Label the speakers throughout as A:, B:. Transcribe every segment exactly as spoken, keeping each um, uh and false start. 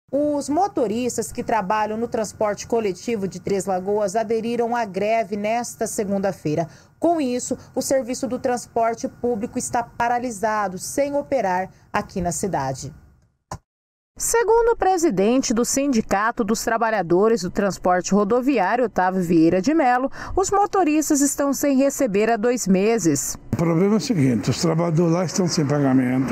A: Os motoristas que trabalham no transporte coletivo de Três Lagoas aderiram à greve nesta segunda-feira. Com isso, o serviço do transporte público está paralisado, sem operar aqui na cidade. Segundo o presidente do Sindicato dos Trabalhadores do Transporte Rodoviário, Otávio Vieira de Mello, os motoristas estão sem receber há dois meses.
B: O problema é o seguinte, os trabalhadores lá estão sem pagamento,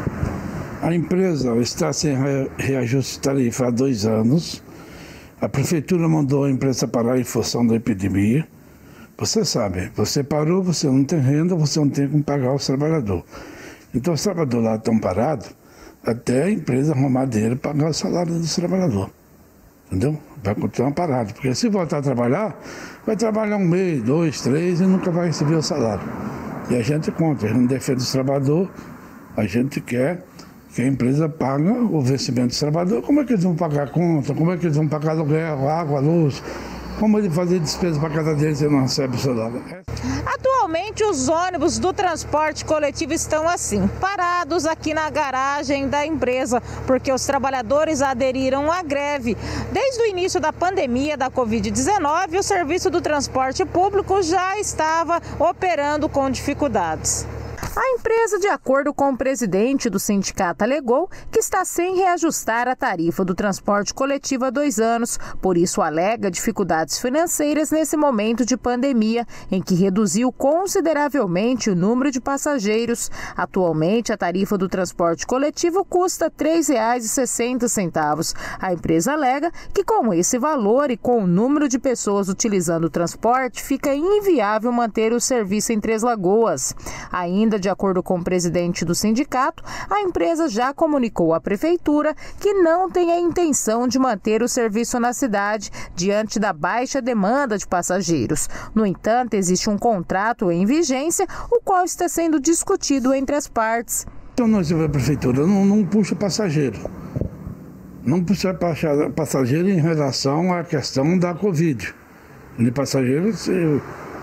B: a empresa está sem reajuste de tarifa há dois anos, a prefeitura mandou a empresa parar em função da epidemia. Você sabe, você parou, você não tem renda, você não tem como pagar os trabalhadores. Então os trabalhadores lá estão parados, até a empresa arrumar dinheiro para pagar o salário dos trabalhadores. Entendeu? Vai continuar parado, porque se voltar a trabalhar, vai trabalhar um mês, dois, três e nunca vai receber o salário. E a gente conta, a gente não defende os trabalhadores, a gente quer que a empresa pague o vencimento dos trabalhadores. Como é que eles vão pagar a conta? Como é que eles vão pagar aluguel, água, luz? Como ele fazer despesa para cada dia e não recebe o salário?
A: Atualmente, os ônibus do transporte coletivo estão assim, parados aqui na garagem da empresa, porque os trabalhadores aderiram à greve. Desde o início da pandemia da covid dezenove, o serviço do transporte público já estava operando com dificuldades. A empresa, de acordo com o presidente do sindicato, alegou que está sem reajustar a tarifa do transporte coletivo há dois anos. Por isso, alega dificuldades financeiras nesse momento de pandemia, em que reduziu consideravelmente o número de passageiros. Atualmente, a tarifa do transporte coletivo custa três reais e sessenta centavos. A empresa alega que, com esse valor e com o número de pessoas utilizando o transporte, fica inviável manter o serviço em Três Lagoas. Ainda de acordo com o presidente do sindicato, a empresa já comunicou à prefeitura que não tem a intenção de manter o serviço na cidade diante da baixa demanda de passageiros. No entanto, existe um contrato em vigência, o qual está sendo discutido entre as partes.
B: Então, nós, a prefeitura não, não puxa passageiro. Não puxa passageiro em relação à questão da Covid. De passageiro, você,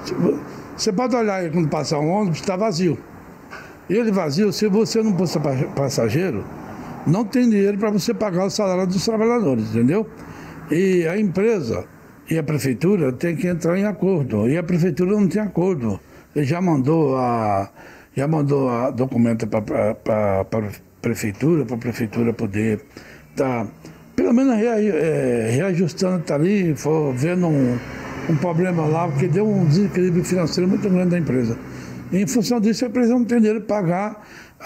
B: você pode olhar aí quando passar um ônibus, está vazio. Ele vazio, se você não puxa passageiro, não tem dinheiro para você pagar o salário dos trabalhadores, entendeu? E a empresa e a prefeitura tem que entrar em acordo. E a prefeitura não tem acordo. Ele já mandou a, já mandou a documento para a prefeitura, para a prefeitura poder estar, tá, pelo menos, rea, é, reajustando a tarifa, vendo um, um problema lá, porque deu um desequilíbrio financeiro muito grande da empresa. Em função disso, a empresa não tem dinheiro para pagar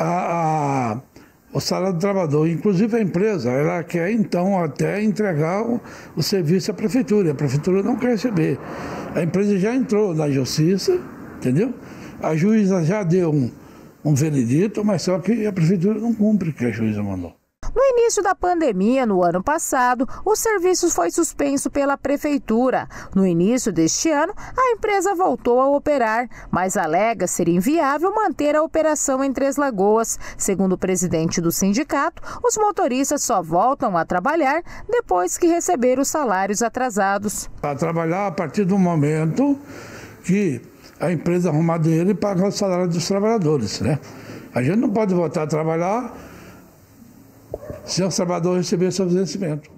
B: a, a, o salário do trabalhador. Inclusive, a empresa ela quer, então, até entregar o, o serviço à prefeitura. A prefeitura não quer receber. A empresa já entrou na justiça, entendeu? A juíza já deu um, um veredito, mas só que a prefeitura não cumpre o que a juíza mandou.
A: No início da pandemia, no ano passado, o serviço foi suspenso pela prefeitura. No início deste ano, a empresa voltou a operar, mas alega ser inviável manter a operação em Três Lagoas. Segundo o presidente do sindicato, os motoristas só voltam a trabalhar depois que receber os salários atrasados.
B: A trabalhar a partir do momento que a empresa arrumar dinheiro e pagar o salário dos trabalhadores, né? A gente não pode voltar a trabalhar se os trabalhadores receberem seu vencimento.